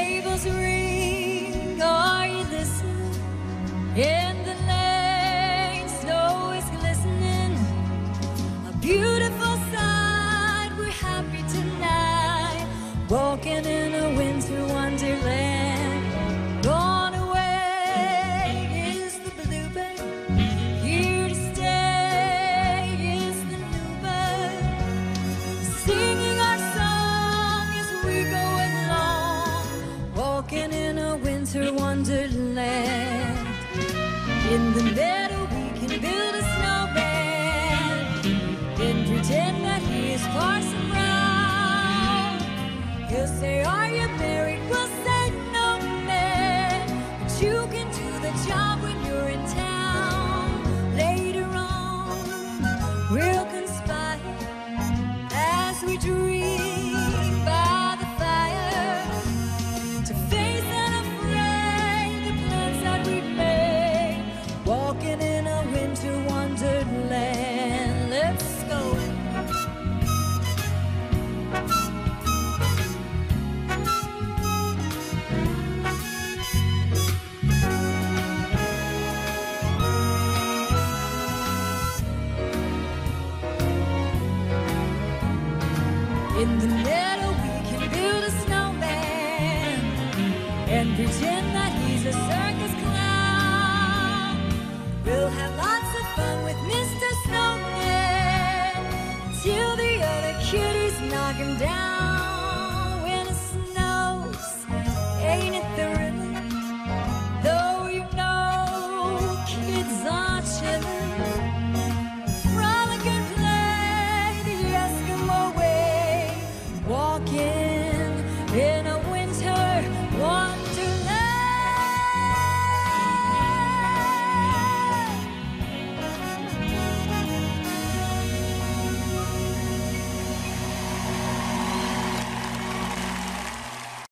sleigh bells ring, are you listening? In the lane, snow is glistening. A beautiful sight, we're happy tonight, walking in a winter wonderland. Gone away is the bluebird, here to stay is the new bird, singing our song as we go along, walking in a winter wonderland. In the meadow we can build a snowman and pretend that he is Parson Brown. He'll say, are you married? We'll say, no, man, but you can do the job when you're in town. Later on, we'll conspire as we dream by the fire to face unafraid the plans that we've made, walking in a winter wonderland. Let's go. In the meadow we can build a snowman and pretend that he's a circus clown. We'll have lots of fun with Mr. Snowman till the other kitties knock him down. When it snows, ain't it thrilling? Though you know kids are chilling, frolic and play the Eskimo way, walking in